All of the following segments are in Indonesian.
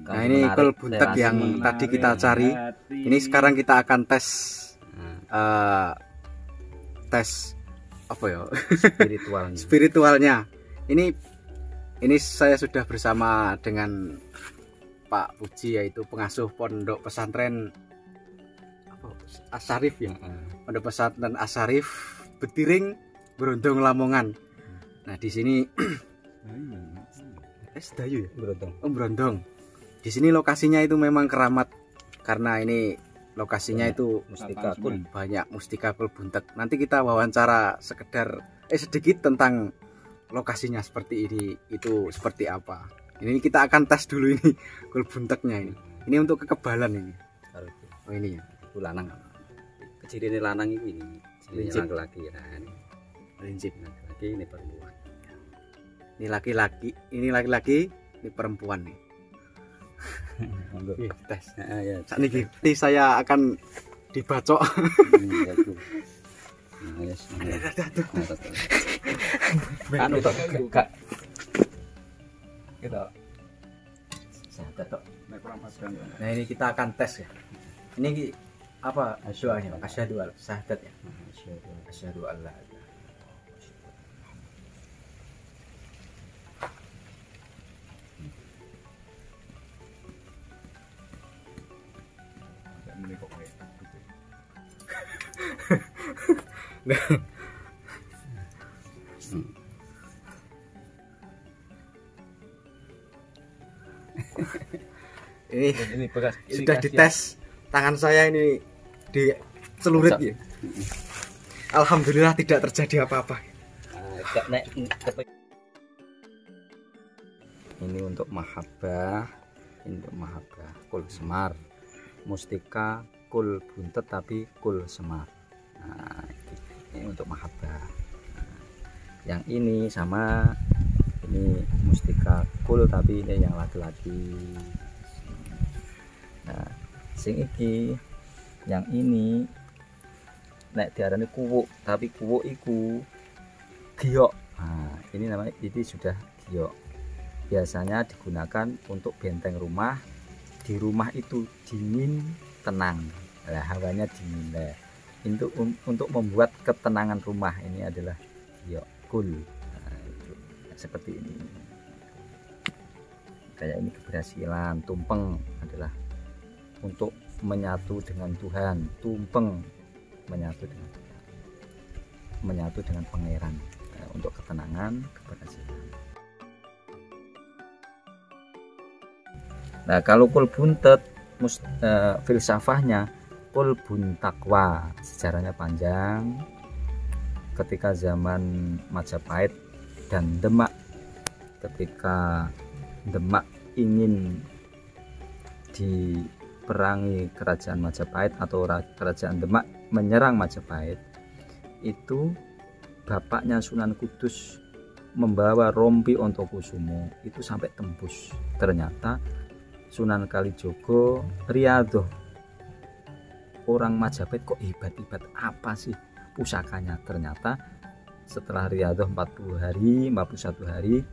Nah ini kul buntek yang tadi kita cari. Ini sekarang kita akan tes tes apa ya? Spiritualnya. Ini saya sudah bersama dengan Pak Puji, yaitu pengasuh pondok pesantren Asarif ya. Pondok pesantren Asarif Betiring, Brondong, Lamongan. Nah di sini Dayu ya? Brondong. Di sini lokasinya itu memang keramat karena ini lokasinya itu mustika kul, banyak mustika kul buntek. Nanti kita wawancara sekedar sedikit tentang lokasinya seperti ini, itu seperti apa. Ini kita akan tes dulu ini kul bunteknya ini. Ini untuk kekebalan ini. Oh ini ya, itu lanang. Kecil ini lanang ini laki-laki ya. Prinsip laki-laki, ini perempuan. Ini laki-laki, ini perempuan nih. Tes. Saat ini saya akan dibacok. Nah ini kita akan tes ya. Ini apa doanya? Asyhadu alla syahadat ya. Asyhadu alla ini sudah dites tangan saya ini di celurit ya. Alhamdulillah tidak terjadi apa-apa. Ini untuk mahabbah, kul semar, mustika kul buntet tapi kul semar. Nah, ini untuk mahabbah. Yang ini sama, ini mustika kul tapi ini yang laki-laki. Nah, sing iki, yang ini nek diarani kuwuk, tapi kuwuk iku giok. Nah, ini namanya, ini sudah giok. Biasanya digunakan untuk benteng rumah. Di rumah itu dingin, tenang. Nah, hawanya dingin. Nah, untuk membuat ketenangan rumah ini adalah giok kul. Nah, itu seperti ini. Kayak ini keberhasilan. Tumpeng adalah untuk menyatu dengan Tuhan. Tumpeng menyatu dengan Tuhan, menyatu dengan pangeran. Nah, untuk ketenangan, keberhasilan. Nah kalau kul buntet, filsafahnya kul buntakwa, sejarahnya panjang. Ketika zaman Majapahit dan Demak, ketika Demak ingin diperangi kerajaan Majapahit atau kerajaan Demak menyerang Majapahit, itu bapaknya Sunan Kudus membawa rompi Ontokusumo itu sampai tembus. Ternyata Sunan Kalijogo riadoh, orang Majapahit kok hebat-hebat apa sih pusakanya. Ternyata setelah riadoh 40 hari 41 hari,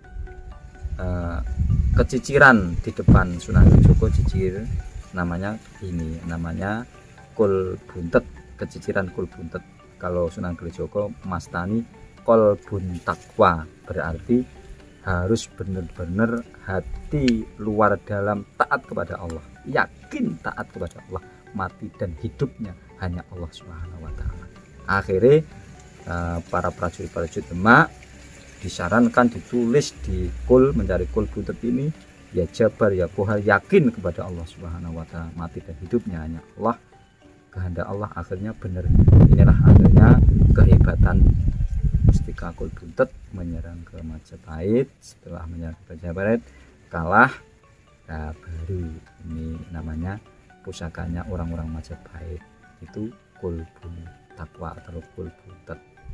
keciciran di depan Sunan Kalijogo, cicir namanya ini, namanya kul buntet, keciciran kul buntet. Kalau Sunan Kalijogo mastani kol buntakwa, berarti harus benar-benar hati luar dalam taat kepada Allah, yakin taat kepada Allah, mati dan hidupnya hanya Allah Subhanahu wa Ta'ala. Akhirnya para prajurit-prajurit Demak disarankan ditulis di kul, mencari kul buntet ini, ya jabar ya kohar, yakin kepada Allah Subhanahu wa Ta'ala, mati dan hidupnya hanya Allah, kehendak Allah. Akhirnya benar, inilah akhirnya kehebatan mustika kul buntet menyerang ke Majapahit. Setelah menyerang ke Majapahit kalah, nah baru ini namanya pusakanya orang-orang Majapahit itu kul buntakwa atau kul buntet.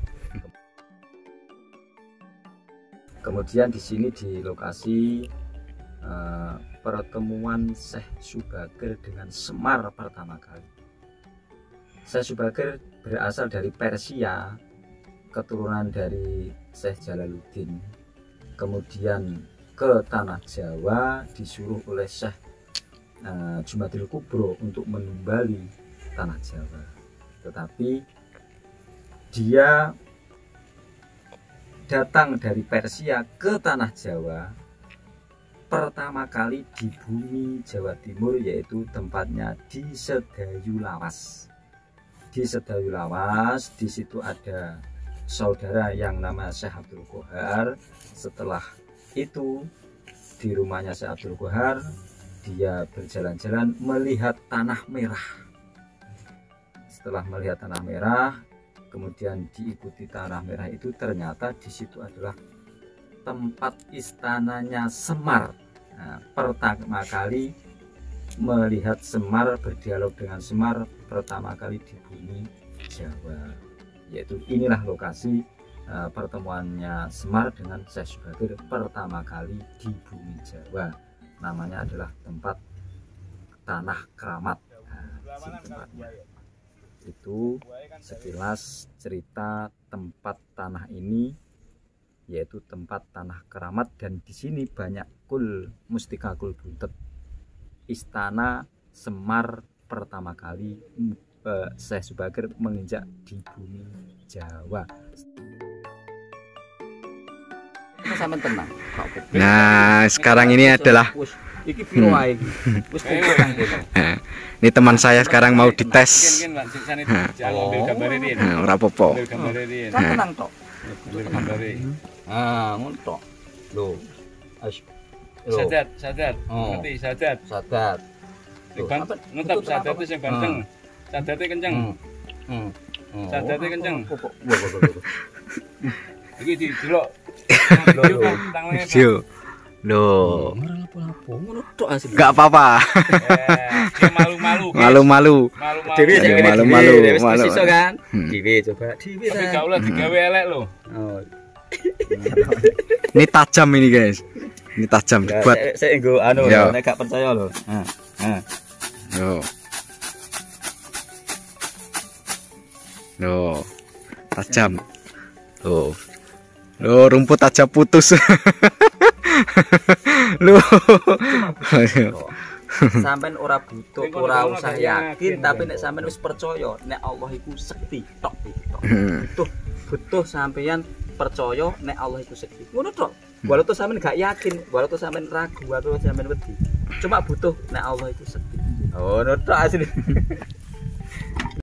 Kemudian di sini di lokasi pertemuan Syekh Subagir dengan Semar pertama kali. Syekh Subagir berasal dari Persia, keturunan dari Syekh Jalaluddin. Kemudian ke tanah Jawa disuruh oleh Syekh Jumadil Kubro untuk menumbali tanah Jawa, tetapi dia datang dari Persia ke tanah Jawa pertama kali di bumi Jawa Timur, yaitu tempatnya di Sedayu Lawas. Di Sedayu Lawas, di situ ada saudara yang nama Syekh Abdul Qohar. Setelah itu di rumahnya Syekh Abdul Qohar, dia berjalan-jalan melihat tanah merah. Setelah melihat tanah merah, kemudian diikuti tanah merah itu, ternyata di situ adalah tempat istananya Semar. Nah, pertama kali melihat Semar, berdialog dengan Semar pertama kali di bumi Jawa, yaitu inilah lokasi pertemuannya Semar dengan Syekh Syubakir pertama kali di bumi Jawa. Namanya adalah tempat Tanah Keramat. Nah, tempatnya itu sekilas cerita tempat tanah ini, yaitu tempat Tanah Keramat, dan di sini banyak kul mustika kul buntet. Istana Semar pertama kali Syekh Syubakir menginjak di bumi Jawa. Nah, sekarang ini adalah ini teman saya sekarang mau dites. Ora apa-apa. Sadat. Ngerti sadat. Sadat. Ngetep sadat itu yang kenceng. Sadatnya kenceng. Sadatnya kenceng. Iki didelok. Loh. Gak apa-apa. Malu-malu. Malu-malu. Kan? Dewe coba. Dewe. Tapi gak usah digawe elek lho. Ini tajam ini, guys. Ini tajam dibuat. Saya nggo anu, nek gak percaya lho. Loh. Tajam. Loh, rumput aja putus. Loh. Sampean ora butuh, ora usah yakin, tapi nek sampean wis percaya nek Allah iku sekti tok iki tok. Butuh sampean percaya nek Allah iku sekti. Ngono tok. Walaupun sampean gak yakin, walaupun sampean ragu, walaupun sampean wedi, cuma butuh nek Allah iku sekti. Oh, ngono tok asli.